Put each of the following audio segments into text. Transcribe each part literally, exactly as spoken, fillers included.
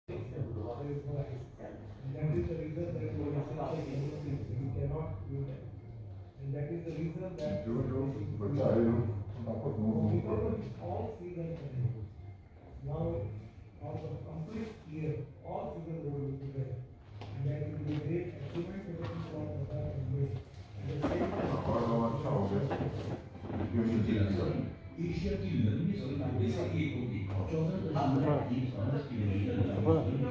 That is the reason that we cannot do that. And that is the reason that because of all season now of the complete year, all season road will be there. And that will be a great achievement for the English. At the same time, Asia की लंबी सड़कों से एक होगी चौदह दशमलव तीन पाँच किलोमीटर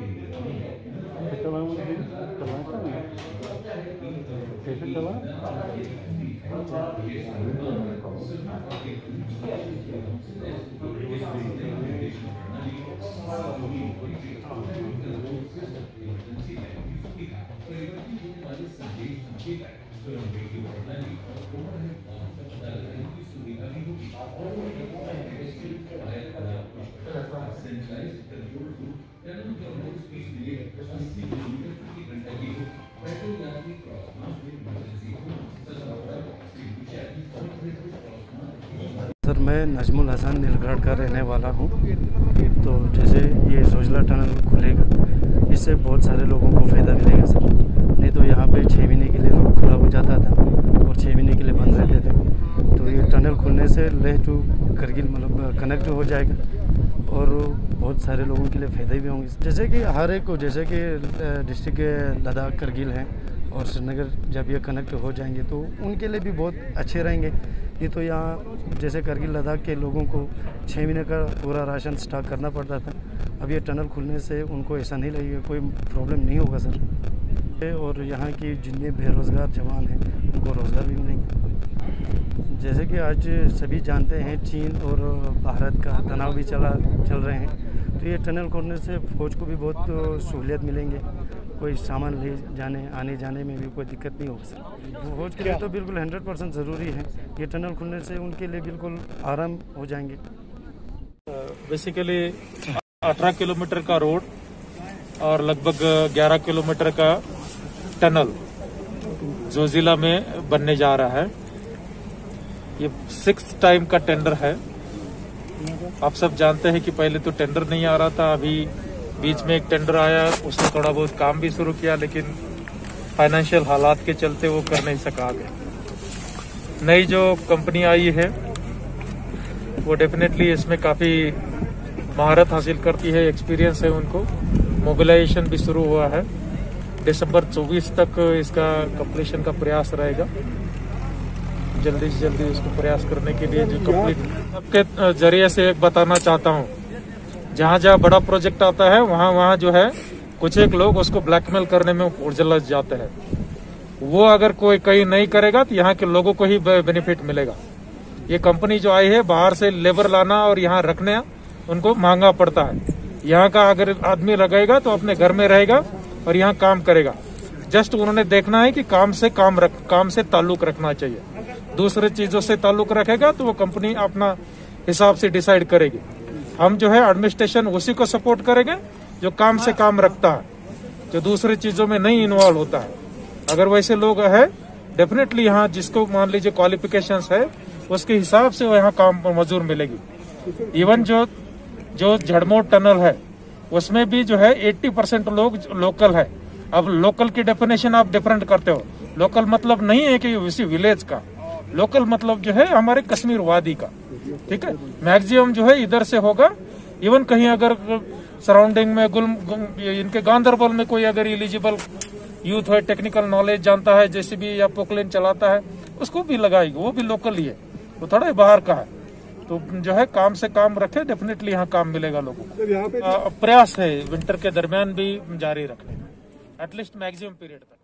कैसे चला सर, मैं नजमुल हसन नीलगढ़ का रहने वाला हूँ। तो जैसे ये जोजिला टनल खुलेगा, इससे बहुत सारे लोगों को फ़ायदा मिलेगा सर। नहीं तो यहाँ पे छः महीने के लिए रोड खुला हो जाता था और छः महीने के लिए बंद रहते थे। तो ये टनल खुलने से लेह टू करगिल मतलब कनेक्ट हो जाएगा और बहुत सारे लोगों के लिए फ़ायदे भी होंगे। जैसे कि हर एक को, जैसे कि डिस्ट्रिक्ट लद्दाख करगिल हैं और श्रीनगर जब ये कनेक्ट हो जाएंगे तो उनके लिए भी बहुत अच्छे रहेंगे। ये तो यहाँ जैसे करगिल लद्दाख के लोगों को छः महीने का पूरा राशन स्टॉक करना पड़ता था, अब ये टनल खुलने से उनको ऐसा नहीं लगेगा, कोई प्रॉब्लम नहीं होगा सर। और यहाँ की जितने बेरोज़गार जवान हैं उनको रोज़गार भी मिलेंगे। जैसे कि आज सभी जानते हैं चीन और भारत का तनाव भी चला चल रहे हैं, तो ये टनल खोलने से फ़ौज को भी बहुत सहूलियत मिलेंगे। कोई सामान ले जाने आने जाने में भी कोई दिक्कत नहीं होगी सर। फौज के लिए तो बिल्कुल हंड्रेड परसेंट ज़रूरी है। ये टनल खुलने से उनके लिए बिल्कुल आराम हो जाएंगे। बेसिकली अठारह किलोमीटर का रोड और लगभग ग्यारह किलोमीटर का टनल जोजिला में बनने जा रहा है। ये सिक्स टाइम का टेंडर है। आप सब जानते हैं कि पहले तो टेंडर नहीं आ रहा था, अभी बीच में एक टेंडर आया, उसने थोड़ा बहुत काम भी शुरू किया, लेकिन फाइनेंशियल हालात के चलते वो कर नहीं सका आगे। नई जो कंपनी आई है वो डेफिनेटली इसमें काफी महारत हासिल करती है, एक्सपीरियंस है उनको। मोबिलाइजेशन भी शुरू हुआ है। दिसंबर चौबीस तक इसका कंप्लीशन का प्रयास रहेगा। जल्दी से जल्दी इसको प्रयास करने के लिए जो कंप्लीट आपके जरिए से एक बताना चाहता हूँ, जहाँ जहाँ बड़ा प्रोजेक्ट आता है वहाँ वहाँ जो है कुछ एक लोग उसको ब्लैकमेल करने में उलझ जाते हैं। वो अगर कोई कहीं नहीं करेगा तो यहाँ के लोगों को ही बेनिफिट मिलेगा। ये कंपनी जो आई है बाहर से लेबर लाना और यहाँ रखने उनको महंगा पड़ता है। यहाँ का अगर आदमी लगेगा तो अपने घर में रहेगा और यहाँ काम करेगा। जस्ट उन्होंने देखना है कि काम से काम रख काम से ताल्लुक रखना चाहिए। दूसरे चीजों से ताल्लुक रखेगा तो वो कंपनी अपना हिसाब से डिसाइड करेगी। हम जो है एडमिनिस्ट्रेशन उसी को सपोर्ट करेंगे जो काम से काम रखता है, जो दूसरी चीजों में नहीं इन्वॉल्व होता है। अगर वैसे लोग है डेफिनेटली यहाँ जिसको मान लीजिए क्वालिफिकेशंस है उसके हिसाब से वो यहाँ काम मजदूर मिलेगी। इवन जो जो झड़मोर टनल है उसमें भी जो है अस्सी परसेंट लोग लोकल है। अब लोकल की डेफिनेशन आप डिफरेंट करते हो। लोकल मतलब नहीं है कि इसी विलेज का, लोकल मतलब जो है हमारे कश्मीर वादी का, ठीक है। मैक्सिमम जो है इधर से होगा। इवन कहीं अगर सराउंडिंग में गुल इनके गांधरबल में कोई अगर एलिजिबल यूथ है, टेक्निकल नॉलेज जानता है, जैसे भी या पोकलेन चलाता है, उसको भी लगाएगी, वो भी लोकल ही है, वो थोड़ा बाहर का है। तो जो है काम से काम रखे, डेफिनेटली यहाँ काम मिलेगा लोगों को। प्रयास है विंटर के दरमियान भी जारी रखने का, एटलीस्ट मैक्सिमम पीरियड तक।